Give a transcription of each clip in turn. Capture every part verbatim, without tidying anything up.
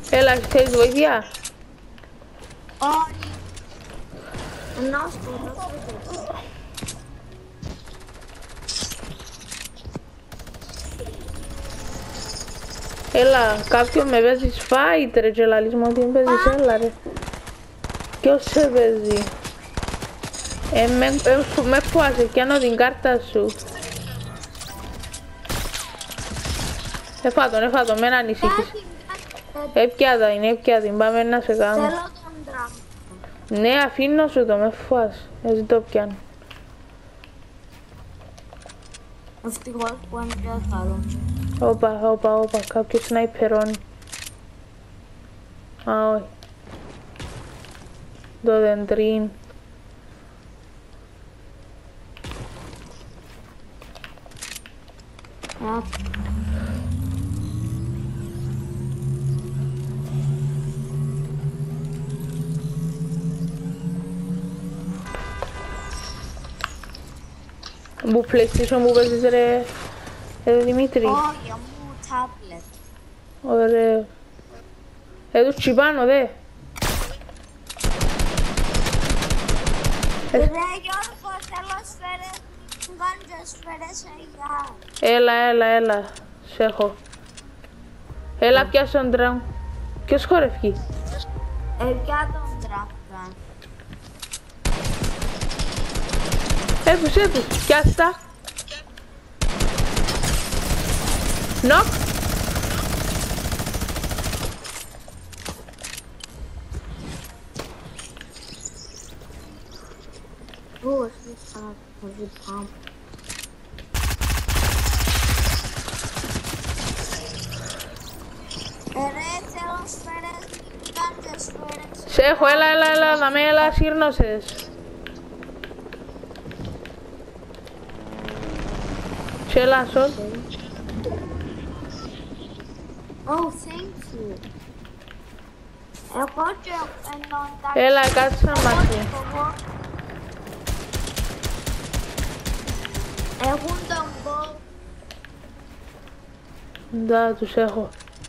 Έλα, θέλεις βοήθεια? Όχι. Να σκοτώσω. Έλα, κάποιον με παίζεις fight ρε και λαλείς μου ότι με παίζεις, έλα ρε. Ποιος σε παίζει? Ε, με, ε, με φουάσαι, πιάνω την κάρτα σου. Εφά τον, εφά τον, μεν ανησύχεις. Έπιατα είναι, έπιατα την, πάμε να σε κάνω. Θέλω τον δράκο. Ναι, αφήνω σου το, με φουάσαι, έτσι το πιάνω. Ευτυχώς που είναι πιο καλό. Όπα, όπα, όπα, κάποιος σναϊπερώνει. Α, όχι. Το δεντρίν. Α, Που PlayStation που παίζεις ρε, ρε Δημήτρη. όχι, μου τάμπλετ. Ωραίο. Ε, τους τσιπάνω δε. Ρε Γιώργο, θέλω σφαίρες, μου κάνεις σφαίρες αγιά. Έλα, έλα, έλα. Σε έχω. Έλα, πιάσω τον τραum. Ποιος χορεύει? Ε, πια τον δράκο. Έπους, έπους. Πιάστα. Νοκ. Πού εσύ θα δει πάμε. Ε, ρε, θέλω σφαίρες, μου κάνεις σφαίρες. Σε έχω, έλα, έλα, έλα, να με έλα, σύρνωσες. Σε έλα, σον. Oh, thank you. Εγώ και ενώ εντάξει. Έλα, κάτσε να μαζί. Έχουν τον μπο. Ντα, τους έχω.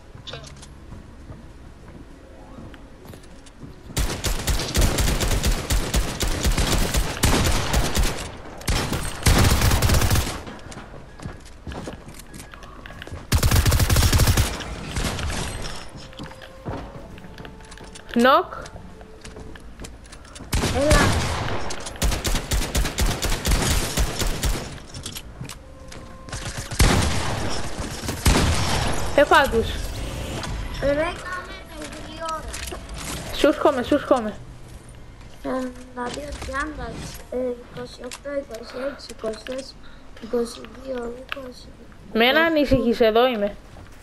Νοκ. Έλα. Έφα τους. Ρε, κάμε λίγη ώρα. Σου έρχομαι, σου έρχομαι. σαράντα δύο, τριάντα, είκοσι οκτώ, είκοσι έξι, είκοσι τέσσερα, είκοσι δύο, είκοσι. Μεν ανησυχείς, εδώ είμαι.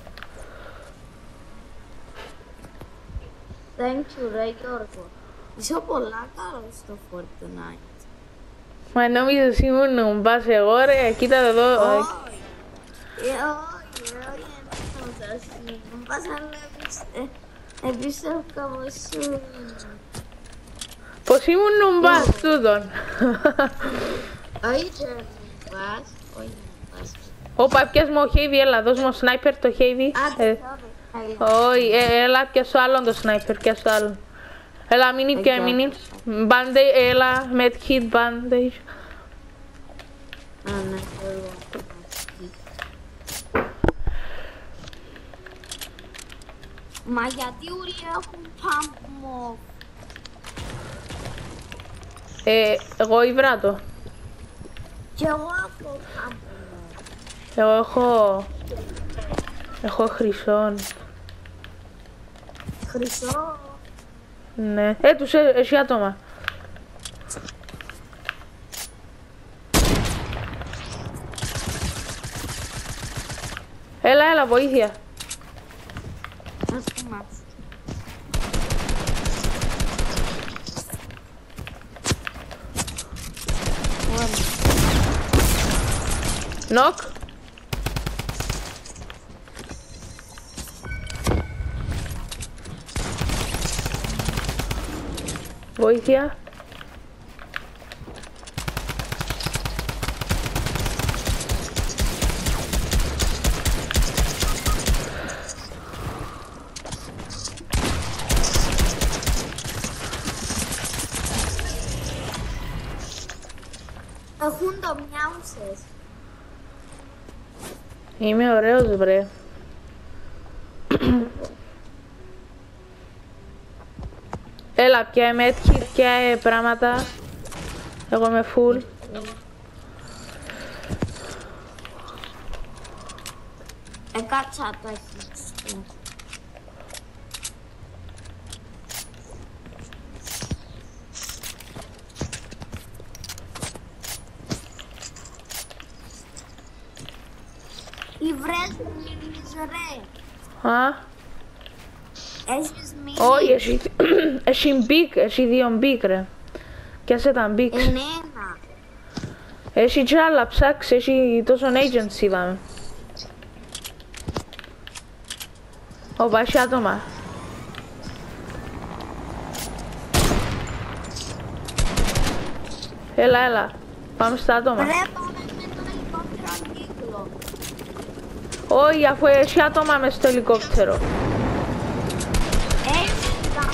Thank you, ρε Γιώργο. Είσαι πολλά καλός στο Fortnite. Μα νόμιζες ήμουν νουμπάς εγώ ρε, κοίτα εδώ. Όχι, ε, όχι, όχι, εννοούσα νουμπάς, αλλά εμπιστεύκα πως σου. Πως ήμουν νουμπάς τούτον. Όχι και νουμπάς, όχι νουμπάς. Όπα, πιάσ' μου ο Heavy, έλα, δώσ' μου ο sniper το Heavy. Άντε, Όχι, έλα, πιάσ' το άλλον το sniper, πιάσ' το άλλον. Έλα, μείνει και μείνει. Bandage, έλα, medkit, bandage. Α, ναι, εγώ. Μα γιατί όλοι έχουν pump mob? Ε, εγώ υβράτω. Κι εγώ έχω pump mob. Εγώ έχω... Έχω χρυσόν. Χρυσό. Ναι. Ε, τους ε, εσύ άτομα. Έλα, έλα, βοήθεια. Ας πούμε. Νοκ. Βοήθεια. έχουν το μοιάουσες. Είμαι ωραίος βρε. Έλα πια medkit, πια πράγματα. Εγώ είμαι full. Έκατσα τα hits του. Οι βρες μείνεις ρε. Α, Έχεις μείνει. όχι, έχει, έχει μπικ, έχει δύο μπικ ρε. Πιάσε τα μπικ. Ενένα. Έχει κι άλλα, ψάξε, έχει τόσο agency είπαμε. Ωπα, έχει άτομα. Έλα, έλα, πάμε στα άτομα. Ρε πάμε με το ελικόπτερο κύκλο. Όχι, αφού έχει άτομα μες στο ελικόπτερο. Έφυγα.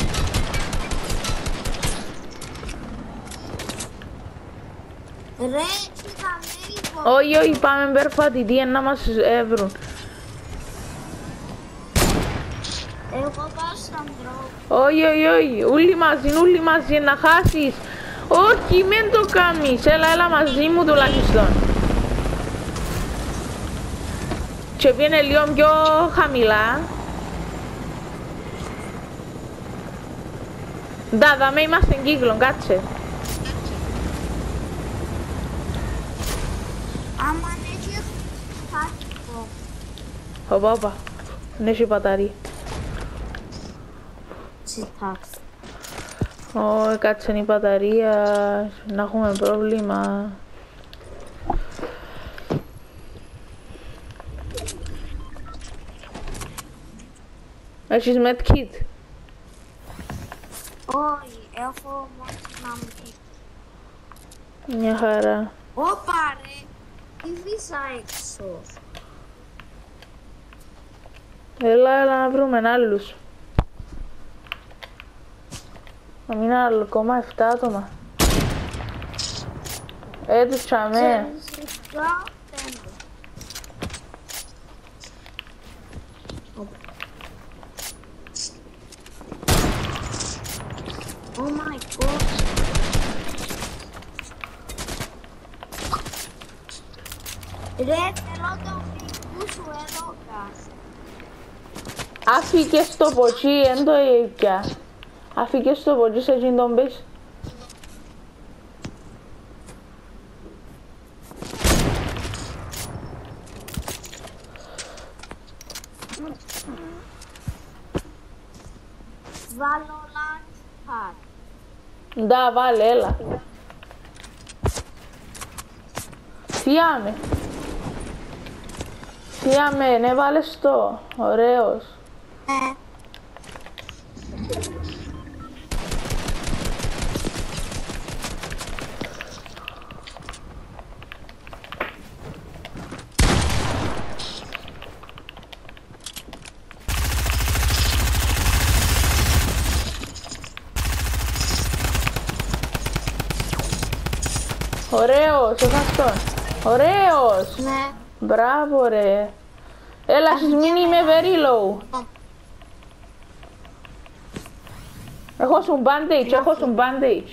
Ρε έφυγα με ελικόπτερο. Όχι, όχι, πάμε περπατητή να μας έβρουν. Εγώ πάω στον τρόπο. Όχι, όχι, όχι, ούλοι μαζί, ούλοι μαζί, να χάσεις. Όχι, μην το κάνεις, έλα, έλα μαζί μου τουλάχιστον. Και πήγαινε λίγο πιο χαμηλά. Ντα, δαμε είμαστε εν κύκλον, κάτσε. Άμα έχει χάτικο. Οπα, οπα, δεν έχει μπαταρία. Τσιτάξ. Ω, κάτσε η μπαταρία, να έχουμε πρόβλημα. Έχεις medkit. Όχι, έχω μόνο να μην. Μια χαρά. Όπα ρε, τι βήσα έξω. Έλα, έλα να βρούμε άλλους. Να μην άλλο, ακόμα εφτά άτομα. Ε, τους τσαμέ. Ξεριστά πέντε. Oh my god. Ρε, θέλω το φίλου σου εδώ κάτω. Άφηκε στο ποτσί, εν το έπια. Άφηκε στο ποτσί σε εκείνον τον πες. Βάλω lunch pad. Ντα, βάλε, έλα. Φιάμε. Φιάμε, ναι, βάλες το. Ωραίος. Ε. Ωραίος, έχας τον. Ωραίος. Ναι. Μπράβο ρε. Έλα, έχεις μείνει με very low. Έχω σου bandage, έχω σου bandage.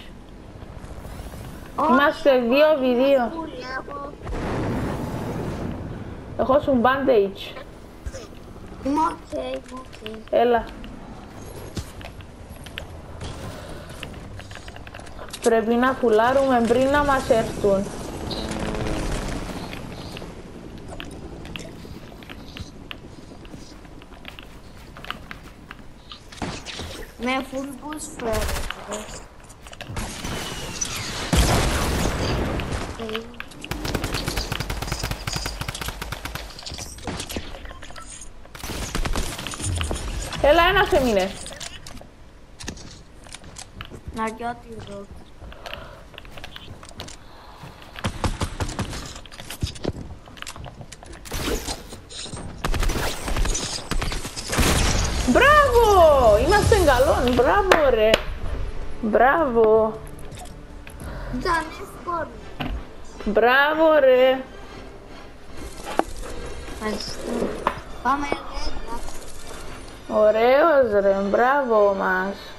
Είμαστε δύο επί δύο. Έχω σου bandage. Είμαι οκ, είμαι οκ. Έλα. Πρέπει να φουλάρουμε πριν να μας έρθουν. Με full boost φέρετε. Έλα, ένας έμεινε. Ναριώτη εδώ. Μπράβο! Είμαστε καλόν, μπράβο ρε. Μπράβο. Ήταν εύκολο. Μπράβο ρε. Ευχαριστώ. Πάμε ρέντα. Ωραίος ρε, μπράβο μας.